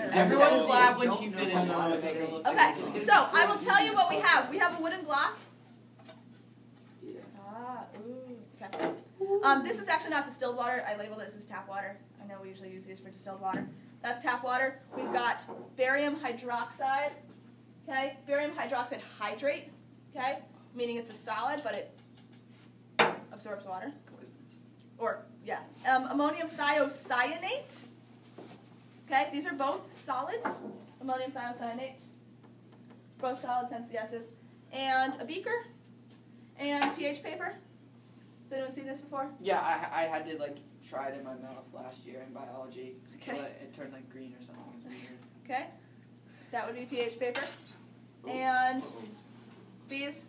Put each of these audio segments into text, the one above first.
Everyone clap when she finishes to make her look Okay, good. so I will tell you what we have. We have a wooden block. Yeah. Okay. This is actually not distilled water. I labeled this as tap water. I know we usually use these for distilled water. That's tap water. We've got barium hydroxide. Okay, barium hydroxide hydrate. Okay, meaning it's a solid, but it absorbs water. Or yeah, ammonium thiocyanate. Okay, these are both solids. Ammonium thiocyanate. Both solids, hence the S's. And a beaker. And pH paper. Has anyone seen this before? Yeah, I had to try it in my mouth last year in biology. Okay. So it turned green or something. It was weird. Okay. That would be pH paper. And these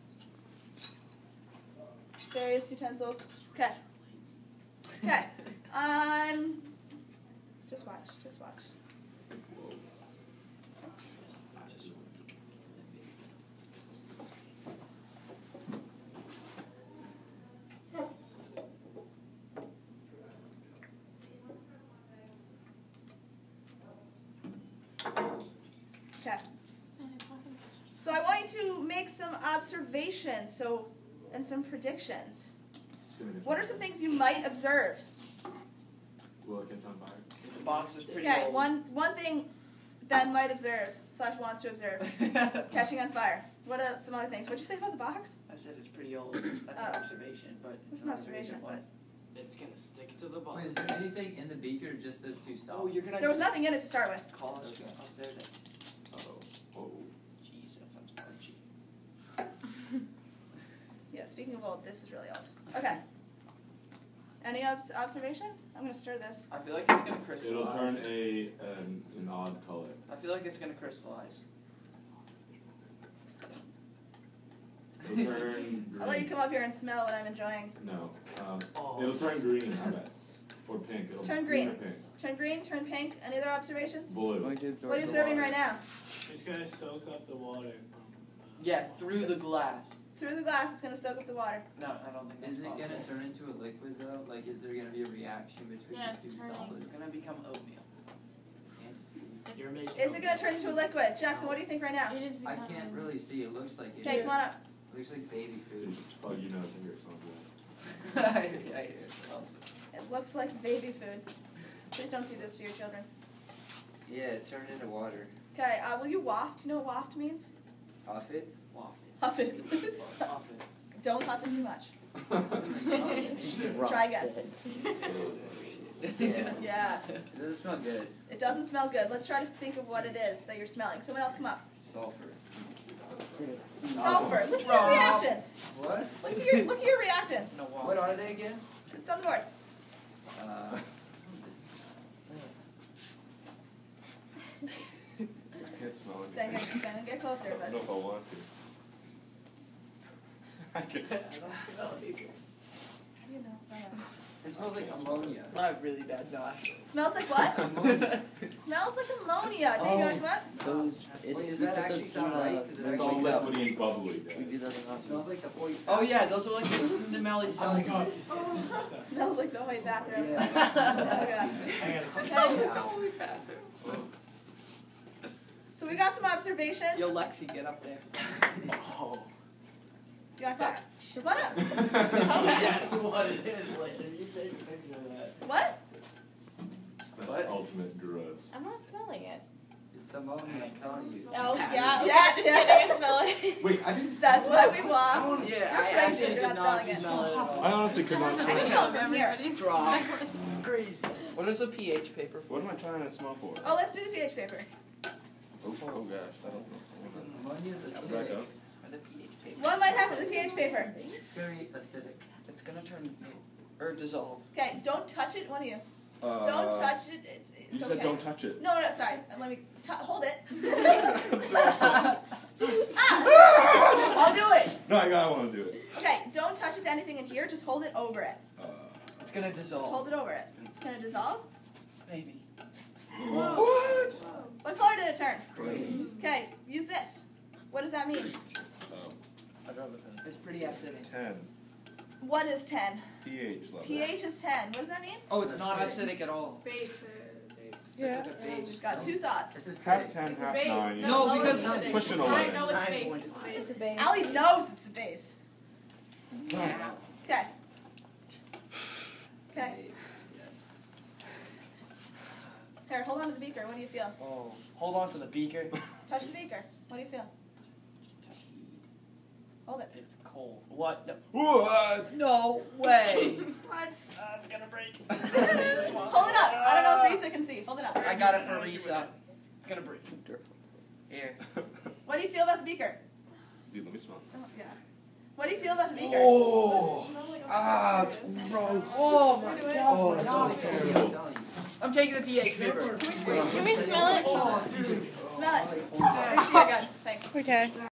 various utensils. Okay. Okay. Just watch. Just watch. Okay. So I want you to make some observations and some predictions. What are some things you might observe? Will it catch on fire? This box is pretty Okay, old. one thing Ben might observe / wants to observe. Catching on fire. What are some other things? What'd you say about the box? I said it's pretty old. That's an observation, but It's it's an not observation, very good one. It's gonna stick to the bottom. Wait, is there anything in the beaker or just those two solids? Oh, you're gonna There was nothing in it to start with. call us up there. Oh. Jeez, that sounds punchy. Yeah, speaking of old, this is really old. Okay. Any observations? I'm going to stir this. I feel like it's gonna crystallize. It'll turn an odd color. I feel like it's gonna crystallize. It'll turn green. I'll let you come up here and smell what I'm enjoying. No. It'll turn green. How about? Or pink. It'll Turn or green. pink. Turn green, turn pink. Any other observations? Blue. What are you observing right now? It's gonna soak up the water from. Yeah, through the glass. Through the glass, it's going to soak up the water. No, I don't think that's Is it possible. gonna turn into a liquid though? Like, is there gonna be a reaction between Yeah, the it's two turning. solids? It's gonna become oatmeal. Can't see. You're making. Is it going to turn into a liquid? Jackson, what do you think right now? It is I becoming. can't really see. It looks like it. Okay, come on up. It looks like baby food. Oh, you know it's in here. It's not good. It smells. It looks like baby food. Please don't feed this to your children. Yeah, it turned into water. Okay, will you waft? Do you know what waft means? Off it. Wafted. Huff it. Wafted. Don't huff it too much. Yeah. Try again. Yeah. Yeah. It doesn't smell good. It doesn't smell good. Let's try to think of what it is that you're smelling. Someone else come up. Sulfur. Sulfur. Look at your reactants. What? Look at your reactants. No What are they again? It's on the board. I can't smell it. Then get closer. I don't know But if I want to. I can. how do you not smell it? It smells like ammonia. I have really bad nostrils. Smells like what? Smells like ammonia. Dave, you want to come up? Those, Wait, does that actually sound right? Is it It's all actually liquidy and bubbly. we do Guys. that in It hospital. smells like the white. Oh yeah, those are like the smelly smelling. Smells like the white bathroom. Yeah. Okay. So we got some observations. Yo, Lexi, get up there. Oh. You want to come up? Come on up. That's what it is. Like, if you take a picture of that. What? That's What? ultimate gross. I'm not smelling it. It's ammonia, I'm telling you. Oh, Pass yeah. it. Yeah, Just yeah. kidding, I smell it. Wait, I didn't. That's why we waft. Yeah, You're I crazy. actually You're did not not smelling it. smell it at all. I honestly could not. I can smell it from here. Everybody's Drop. smelling. This is crazy. What is the pH paper for? What am I trying to smell for? Oh, let's do the pH paper. Oh gosh, I don't know. Ammonia is Back up. acidic. Or the pH paper? What might happen to the pH paper? It's very acidic. It's gonna turn or dissolve. Okay, don't touch it. One of you. Don't touch it. It's You okay. said don't touch it. No, sorry. Let me hold it. I'll do it. No, I want to do it. Okay, don't touch it to anything in here. Just hold it over it. It's gonna Just dissolve. hold it over it. Can it dissolve? Maybe. What? What color did it turn? Green. Okay, use this. What does that mean? It's pretty acidic. 10 What is 10? pH level. pH is 10. What does that mean? Oh, it's not acidic at all. Base. It's like a base. We've got two thoughts. This is Half sick. 10, It's a half base. 9. No, it's because not a base. pushing I 11. know it's base. 9.5. It's a base. It's a base. Allie knows it's a base. Yeah. Okay. Okay. Base, yes. Here, hold on to the beaker. What do you feel? Oh, hold on to the beaker. Touch the beaker. What do you feel? Hold it. It's cold. What? No. What? No way. What? It's gonna break. Hold it up. I don't know if Risa can see. Hold it up. I got it for Risa. It's gonna break. Here. What do you feel about the beaker? Dude, let me smell. Oh, yeah. What do you feel about the beaker? Oh! Ah, it's gross. Oh my Wait, god. Oh, that's I'm so telling you, terrible. I'm telling you. I'm taking the pH paper. Can we smell it? Smell it. Risa, you're good. Thanks. Okay.